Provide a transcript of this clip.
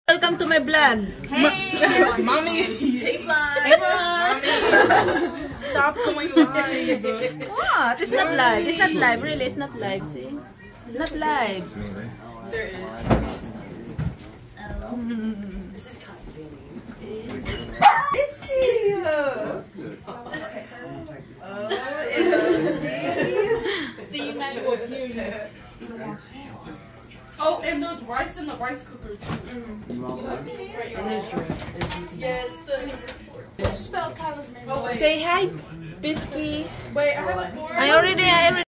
Welcome to my vlog. Hey, mommy. Hey, vlog. Hey, vlog. Stop going live. What? It's not live. It's not live. Really, it's not live. See? Not live. There is. This is kind of Biscuit. That's good. See you now. You will hear you. Oh, and there's rice in the rice cooker too. And there's drinks. Yes. Spell Kyla's name. Oh, wait. Say hi, Biscuit. Wait, I have a fork. I already